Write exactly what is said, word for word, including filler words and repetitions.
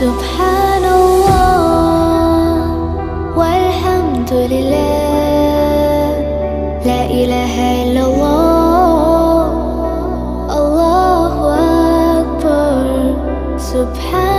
سبحان الله والحمد لله، لا إله إلا الله، الله أكبر. سبحان